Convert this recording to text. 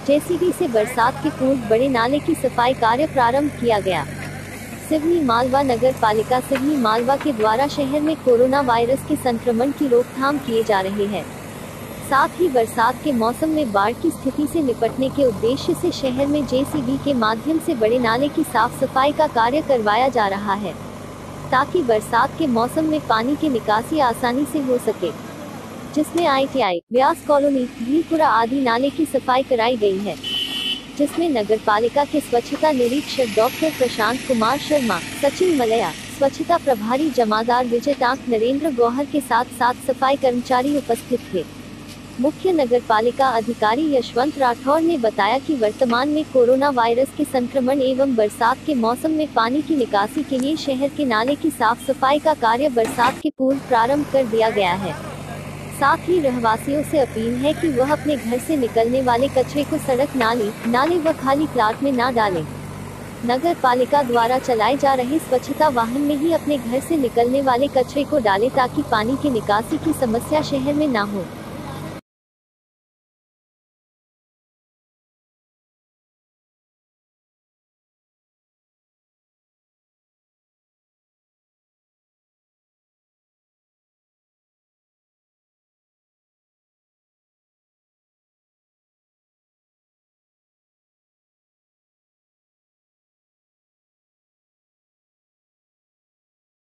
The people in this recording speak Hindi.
जेसीबी से बरसात के पूर्व बड़े नाले की सफाई कार्य प्रारंभ किया गया। सिवनी मालवा नगर पालिका सिवनी मालवा के द्वारा शहर में कोरोना वायरस के संक्रमण की रोकथाम किए जा रहे हैं। साथ ही बरसात के मौसम में बाढ़ की स्थिति से निपटने के उद्देश्य से शहर में जेसीबी के माध्यम से बड़े नाले की साफ सफाई का कार्य करवाया जा रहा है, ताकि बरसात के मौसम में पानी की निकासी आसानी से हो सके, जिसमें ITI, व्यास कॉलोनी, भीलपुरा आदि नाले की सफाई कराई गई है, जिसमें नगर पालिका के स्वच्छता निरीक्षक डॉक्टर प्रशांत कुमार शर्मा, सचिन मलया, स्वच्छता प्रभारी जमादार विजय टांक, नरेंद्र गौहर के साथ साथ सफाई कर्मचारी उपस्थित थे। मुख्य नगर पालिका अधिकारी यशवंत राठौर ने बताया कि वर्तमान में कोरोना वायरस के संक्रमण एवं बरसात के मौसम में पानी की निकासी के लिए शहर के नाले की साफ सफाई का कार्य बरसात के पूर्व प्रारंभ कर दिया गया है। साथ ही रहवासियों से अपील है कि वह अपने घर से निकलने वाले कचरे को सड़क नाले व खाली प्लाट में न डालें। नगर पालिका द्वारा चलाए जा रहे स्वच्छता वाहन में ही अपने घर से निकलने वाले कचरे को डालें, ताकि पानी की निकासी की समस्या शहर में न हो।